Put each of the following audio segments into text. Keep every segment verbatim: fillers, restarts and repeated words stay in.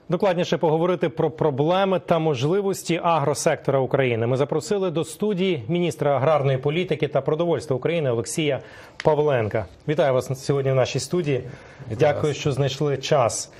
Докладніше поговорити про проблеми та можливості агросектора України. Ми запросили до студії міністра аграрної політики та продовольства України Олексія Павленка. Вітаю вас сьогодні в нашій студії. Вітаю Дякую, вас. що знайшли час.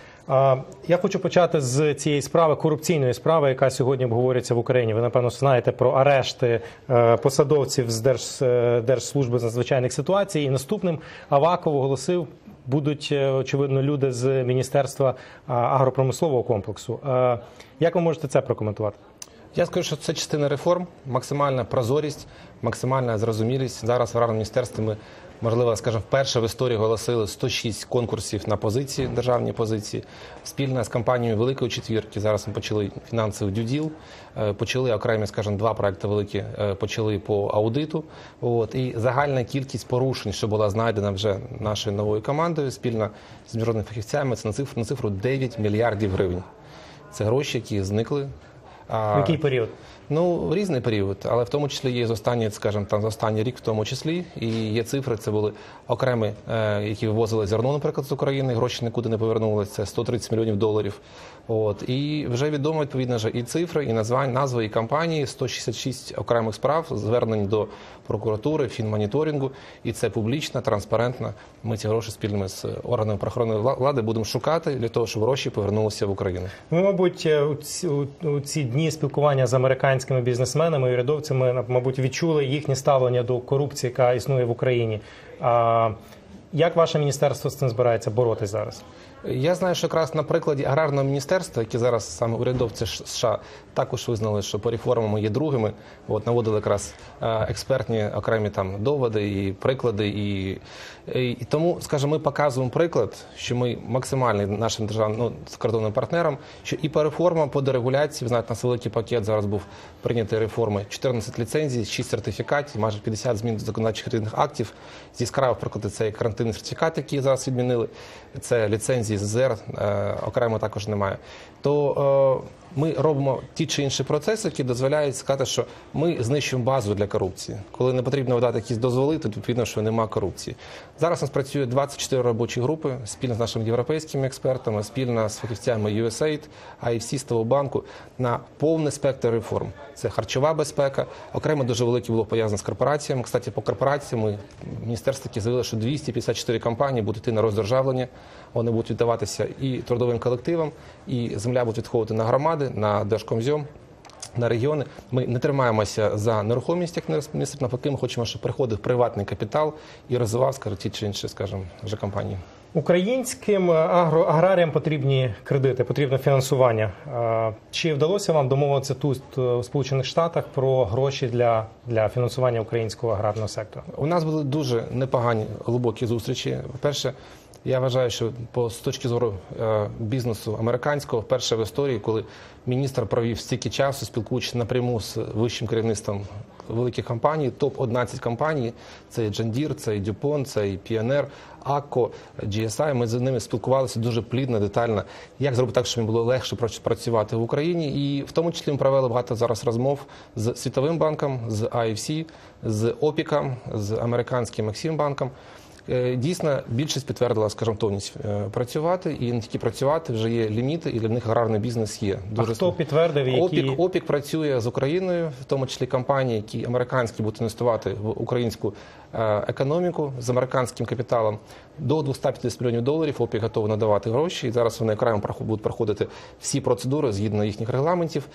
Я хочу почати з цієї справи, корупційної справи, яка сьогодні обговорюється в Україні. Ви, напевно, знаєте про арешти посадовців з Держ... Держслужби з надзвичайних ситуацій. І наступним Аваков оголосив, будуть, очевидно, люди з Міністерства агропромислового комплексу. Як ви можете це прокоментувати? Я скажу, що це частина реформ, максимальна прозорість, максимальна зрозумілість. Зараз в аграрному міністерстві ми, можливо, скажімо, вперше в історії оголосили сто шість конкурсів на позиції, державні позиції. Спільно з компанією Великої Четвірки зараз ми почали фінансовий дю-діл, почали окремі, скажімо, два проекти великі, почали по аудиту. От, і загальна кількість порушень, що була знайдена вже нашою новою командою, спільно з міжнародними фахівцями, це на цифру, на цифру дев'ять мільярдів гривень. Це гроші, які зникли. В який період? Ну, в різний період, але в тому числі є з останній, скажімо, там, за останній рік в тому числі, і є цифри, це були окремі, е, які вивозили зерно, наприклад, з України, гроші нікуди не повернулися, це сто тридцять мільйонів доларів. От, і вже відомо, відповідно, вже і цифри, і названня, назви, і компанії, сто шістдесят шість окремих справ, звернень до прокуратури, фінмоніторингу, і це публічно, транспарентно. Ми ці гроші спільно з органами правоохоронної влади будемо шукати для того, щоб гроші повернулися в Україну. Ми, мабуть, у ці, у ці дні спілкування з американськими бізнесменами і урядовцями, мабуть, відчули їхнє ставлення до корупції, яка існує в Україні. А як ваше міністерство з цим збирається боротися зараз? Я знаю, що якраз на прикладі аграрного міністерства, які зараз саме урядовці США також визнали, що по реформам є другими, от, наводили якраз експертні окремі там доводи і приклади. І, і, і тому, скажімо, ми показуємо приклад, що ми максимальний нашим державним, ну, закордонним партнерам, що і по реформам, по дерегуляції, ви знаєте, у нас великий пакет зараз був прийнятий реформи, чотирнадцять ліцензій, шість сертифікатів, майже п'ятдесят змін до законодавчих різних актів. Зі яскравих прикладів це карантинний сертифікат, який зараз відмінили, це ліцензії з ЗЕР, окремо також немає. То е, ми робимо ті чи інші процеси, які дозволяють сказати, що ми знищуємо базу для корупції. Коли не потрібно видати якісь дозволи, то відповідно, що немає корупції. Зараз у нас працює двадцять чотири робочі групи, спільно з нашими європейськими експертами, спільно з фахівцями ю ес ей ай ді, ай еф сі, Світового банку, на повний спектр реформ. Це харчова безпека, окремо дуже велике було пов'язано з корпораціями. Кстати, по корпораціям ми в міністерстві заявили, що двісті п'ятдесят чотири компанії будуть йти на роздержавлення, вони будуть віддаватися і трудовим колективам, і земля буде відходити на громади, на Держкомзем, на регіони. Ми не тримаємося за нерухомість, як міністр, навпаки, ми хочемо, щоб приходив приватний капітал і розвивав, скажімо, ті чи інші, скажімо, вже компанії. Українським агро, аграріям потрібні кредити, потрібне фінансування. Чи вдалося вам домовитися тут, у Сполучених Штатах, про гроші для, для фінансування українського аграрного сектора? У нас були дуже непогані, глибокі зустрічі. По-перше, я вважаю, що по, з точки зору е, бізнесу американського, вперше в історії, коли міністр провів стільки часу, спілкуючись напряму з вищим керівництвом великих компаній, топ одинадцять компаній, це і John Deere, це і DuPont, це і Pioneer, Акко, джі ес ай, ми з ними спілкувалися дуже плідно, детально, як зробити так, щоб їм було легше працювати в Україні. І в тому числі ми провели багато зараз розмов з Світовим банком, з ай еф сі, з опіком, з американським Ексімбанком. Дійсно, більшість підтвердила, скажімо, готовність працювати, і не тільки працювати, вже є ліміти, і для них аграрний бізнес є. Дуже а хто підтвердив, які... Опік, Опік працює з Україною, в тому числі компанії, які американські будуть інвестувати в українську економіку з американським капіталом. До двісті п'ятдесят мільйонів доларів Опік готовий надавати гроші, і зараз вони окремо будуть проходити всі процедури згідно їхніх регламентів.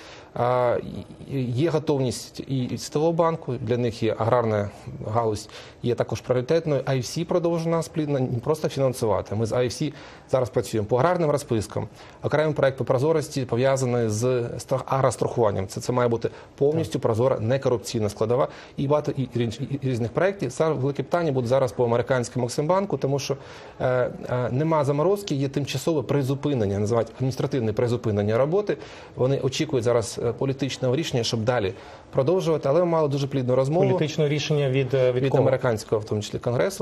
Є готовність і Світового банку, для них є аграрна галузь, є також пріоритетною. ай еф сі продовжує нас плідно не просто фінансувати. Ми з ай еф сі зараз працюємо по аграрним розпискам. Окремий проект по прозорості пов'язаний з агрострахуванням. Це, це має бути повністю прозора, некорупційна складова. І багато і, і, і різних проєктів. Саме велике питання буде зараз по американському Ексімбанку, тому що е, е, нема заморозки, є тимчасове призупинення, називають адміністративне призупинення роботи. Вони очікують зараз політичного рішення, щоб далі продовжувати, але ми мали дуже плідну розмову. Політичне рішення від, від, від американського, в тому числі, конгресу. От, і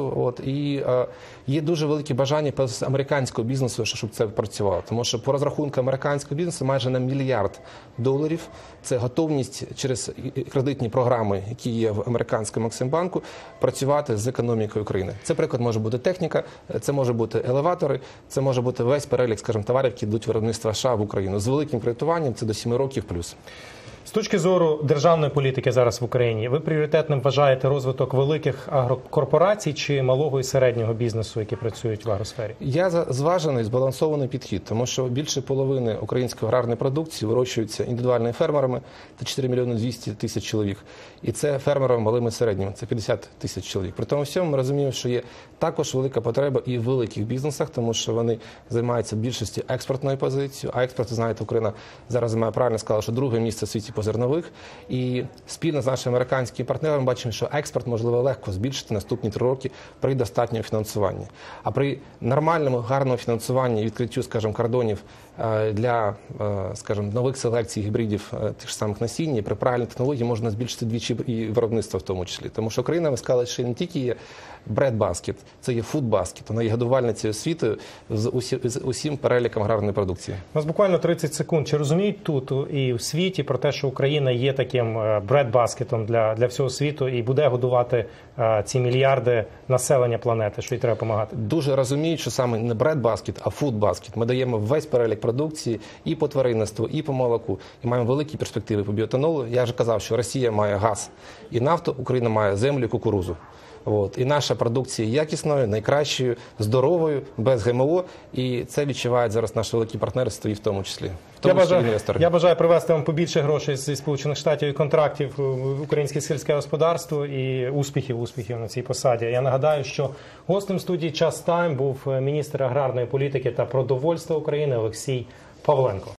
І е, є дуже велике бажання з американського бізнесу, щоб це працювало. Тому що по розрахунку американського бізнесу майже на мільярд доларів це готовність через кредитні програми, які є в американському Ексімбанку, працювати з економікою України. Це, приклад, може бути техніка, це може бути елеватори, це може бути весь перелік, скажімо, товарів, які йдуть виробництва США в Україну. З великим кредитуванням це до семи років плюс. З точки зору державної політики зараз в Україні, ви пріоритетним вважаєте розвиток великих агрокорпорацій чи малого і середнього бізнесу, які працюють в агросфері? Я за зважений, збалансований підхід, тому що більше половини української аграрної продукції вирощуються індивідуальними фермерами, це чотири мільйони двісті тисяч чоловік. І це фермерами малими і середніми, це п'ятдесят тисяч чоловік. При тому всьому ми розуміємо, що є також велика потреба і в великих бізнесах, тому що вони займаються більшістю експортною позицією, а експорт, знаєте, Україна зараз має правильно сказала, що друге місце в світі по зернових. І спільно з нашими американськими партнерами бачимо, що експорт можливо легко збільшити наступні три роки при достатньому фінансуванні. А при нормальному, гарному фінансуванні і відкриттю, скажімо, кордонів для, скажімо, нових селекцій гібридів тих ж самих насіння, при правильній технології можна збільшити двічі і виробництво в тому числі. Тому що Україна, ви сказали, що не тільки є bread-basket, це є food-basket, вона є годувальницею світу з, усі, з усім переліком аграрної продукції. У нас буквально тридцять секунд. Чи розуміють тут і в світі про те, що Україна є таким bread-баскетом для, для всього світу і буде годувати а, ці мільярди населення планети, що їй треба допомагати? Дуже розуміють, що саме не bread-basket, а food-basket. Ми даємо весь перелік продукції і по тваринництву, і по молоку. І маємо великі перспективи по біоетанолу. Я вже казав, що Росія має газ і нафту, Україна має землю і кукурузу. От. І наша продукція є якісною, найкращою, здоровою, без ГМО. І це відчувають зараз наші великі партнерства і в тому числі. В тому Я числі бажаю, інвестори. я бажаю привезти вам побільше грошей зі Сполучених Штатів і контрактів в українське сільське господарство і успіхів, успіхів на цій посаді. Я нагадаю, що гостем студії «Час Тайм» був міністр аграрної політики та продовольства України Олексій Павленко.